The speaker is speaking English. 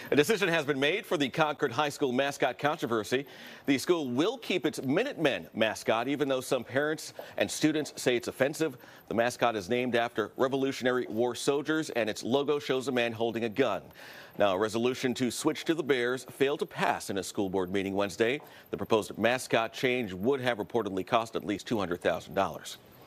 A decision has been made for the Concord High School mascot controversy. The school will keep its Minutemen mascot, even though some parents and students say it's offensive. The mascot is named after Revolutionary War soldiers, and its logo shows a man holding a gun. Now, a resolution to switch to the Bears failed to pass in a school board meeting Wednesday. The proposed mascot change would have reportedly cost at least $200,000.